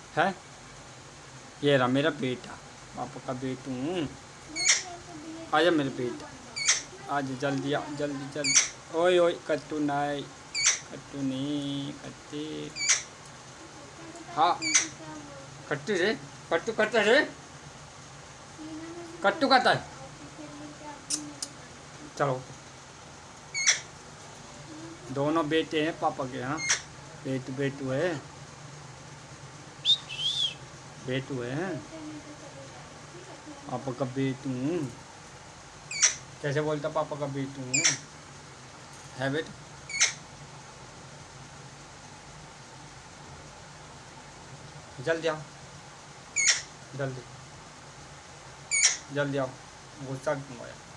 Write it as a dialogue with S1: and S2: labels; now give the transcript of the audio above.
S1: है। ये रहा मेरा बेटा, पापा का बेटू हूँ। आजा मेरे बेटा, आज जल्दी आ, जल्दी जल्दी। ओए ओए कट्टू नहीं, कट्टू नहीं, कट्टे। हाँ कट्टू रे, कट्टू करता रे, कट्टू करता है। चलो दोनों बेटे हैं पापा के। हाँ बेटू बेटू है, बेटू है, पापा का बेटू हूँ। कैसे बोलता पापा का बेटू हूँ, है बेटा। जल्दी आओ, जल्दी जल्दी आओ, गुस्सा क्यों आया।